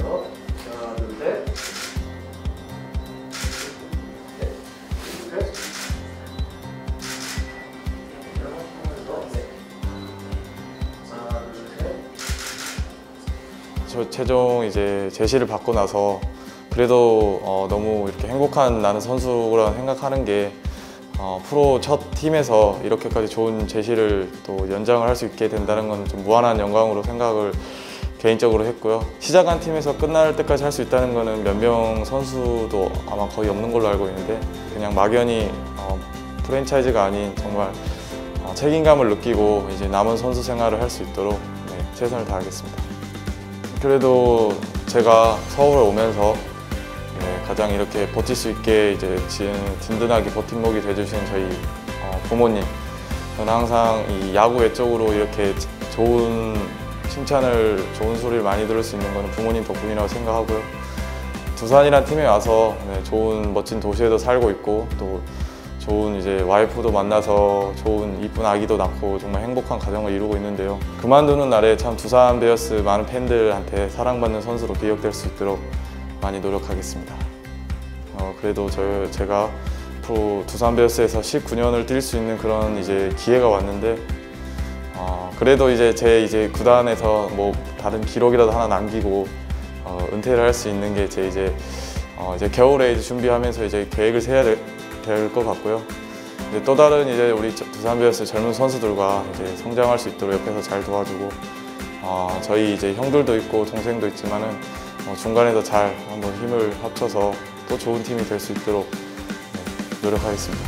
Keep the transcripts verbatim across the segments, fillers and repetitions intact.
더. 하나, 둘, 셋. 넷. 넷. 하나, 둘, 셋. 저 최종 이제 제시를 받고 나서 그래도 어, 너무 이렇게 행복한 나는 선수라고 생각하는 게 어, 프로 첫 팀에서 이렇게까지 좋은 제시를 또 연장을 할 수 있게 된다는 건 좀 무한한 영광으로 생각을 개인적으로 했고요. 시작한 팀에서 끝날 때까지 할 수 있다는 거는 몇 명 선수도 아마 거의 없는 걸로 알고 있는데 그냥 막연히 어, 프랜차이즈가 아닌 정말 어, 책임감을 느끼고 이제 남은 선수 생활을 할 수 있도록 네, 최선을 다하겠습니다. 그래도 제가 서울에 오면서 네, 가장 이렇게 버틸 수 있게 이제 든든하게 버팀목이 돼주신 저희 어, 부모님, 저는 항상 이 야구 외적으로 이렇게 좋은 칭찬을, 좋은 소리를 많이 들을 수 있는 것은 부모님 덕분이라고 생각하고요. 두산이란 팀에 와서 네, 좋은 멋진 도시에도 살고 있고 또 좋은 이제 와이프도 만나서 좋은 이쁜 아기도 낳고 정말 행복한 가정을 이루고 있는데요. 그만두는 날에 참 두산 베어스 많은 팬들한테 사랑받는 선수로 기억될 수 있도록 많이 노력하겠습니다. 어, 그래도 저, 제가 프로 두산 베어스에서 십구 년을 뛸 수 있는 그런 이제 기회가 왔는데 어, 그래도 이제 제 이제 구단에서 뭐 다른 기록이라도 하나 남기고 어, 은퇴를 할 수 있는 게 제 이제 어, 이제 겨울에 이제 준비하면서 이제 계획을 세야 될 것 같고요. 이제 또 다른 이제 우리 두산 베어스 젊은 선수들과 이제 성장할 수 있도록 옆에서 잘 도와주고 어, 저희 이제 형들도 있고 동생도 있지만은 어, 중간에서 잘 한번 힘을 합쳐서 또 좋은 팀이 될 수 있도록 네, 노력하겠습니다.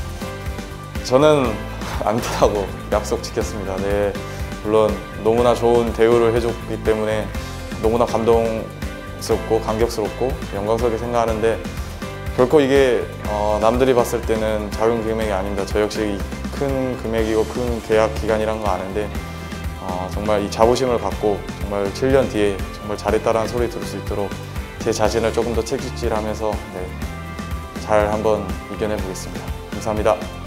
저는 안티라고 약속 지켰습니다. 네, 물론 너무나 좋은 대우를 해줬기 때문에 너무나 감동스럽고 감격스럽고 영광스럽게 생각하는데 결코 이게 어, 남들이 봤을 때는 작은 금액이 아닙니다. 저 역시 큰 금액이고 큰 계약 기간이란 거 아는데 어, 정말 이 자부심을 갖고 정말 칠 년 뒤에 정말 잘했다라는 소리 들을 수 있도록 제 자신을 조금 더 책임질하면서 네, 잘 한번 이겨내 보겠습니다. 감사합니다.